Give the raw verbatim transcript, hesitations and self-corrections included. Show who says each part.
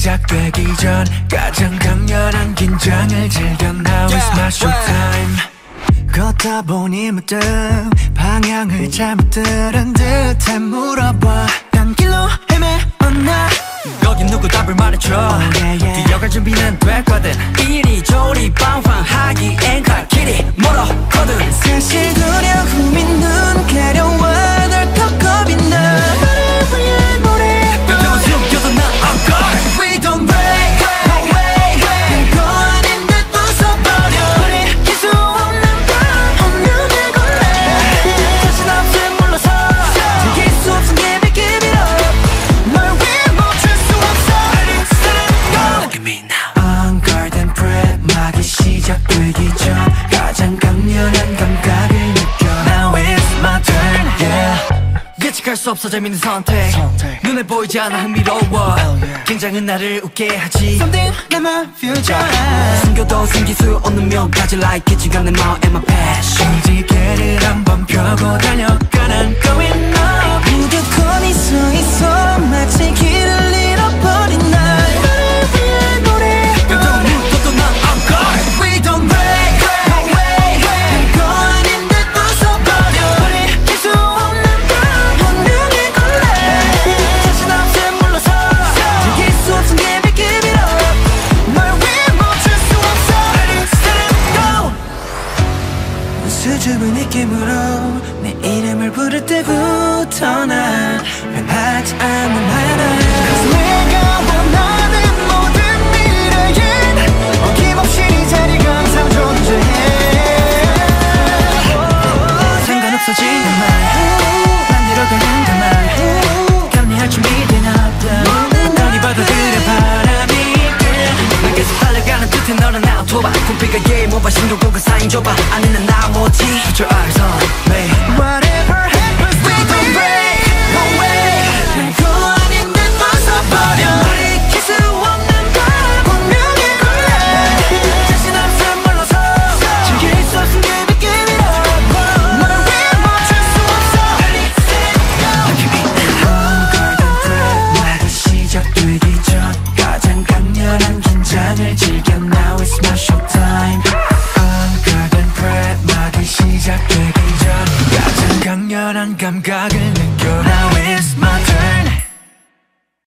Speaker 1: 시작되기 전 가장 강렬한 긴장을 즐겨. Now is my showtime. 걷다 보니 문득 방향을 잘못 들은 듯해 물어봐. 딴 길로 헤매었나? 거긴 누구 답을 말해줘. oh, yeah, yeah. 뛰어갈 준비는 됐거든. 이리저리 방황하기엔 갈 길이 멀었거든. 사실 두려움이 눈 가려와 널 더 겁이 나. 하늘 위에 모래 뼈뼈 숨겨도 난 on guard. We don't break away. 별거 아닌 듯 웃어버려. 우리 기수 없는 밤 운명을 골래. 자신 없음 물러서 즐길 수 없은 give it give it up. 널 위해 멈출 수 없어. Look at me now. On guard and pray. 막이 시작되기 전 가장 강렬한 감각을 느껴. Now it's my turn, yeah. 예측할 수 없어 재밌는 선택, 선택. 눈에 보이지 않아 흥미로워. oh, yeah. 긴장은 나를 웃게 하지. Something in my future. 숨겨도 숨길 수 없는 묘까지 like 기침감 내 마음 and my passion. 지게를 한번 펴고 달려가. 난 going up. 무조건 서 있어 마치 길을 잃어버린 날. 하늘 위에 모래 뼈도 묻어도 난 on guard. We don't break away. 별거 아닌 듯 웃어버려. 우리 기수 없는 밤 운명을 골래. 자신 없음 물러서 즐길 수 없음 give it give it up. 널 위해 멈출 수 없어. Let it go. 수줍은 느낌으로 내 이름을 부를 때부터 난 변하지 않는 하나. Cause 내가 원하는 모든 미래엔 어김없이 이 자리가 항상 존재해. 상관없어지는 말 만들어가는 그말 감리할 준비된 없다. 너니 받아들여 바람이 난 계속 달려가는 끝에 너는 나 오토바. 콤피가 예모바 신경과 그 사인 줘봐. 아니 난 나머지 Put your eyes on me.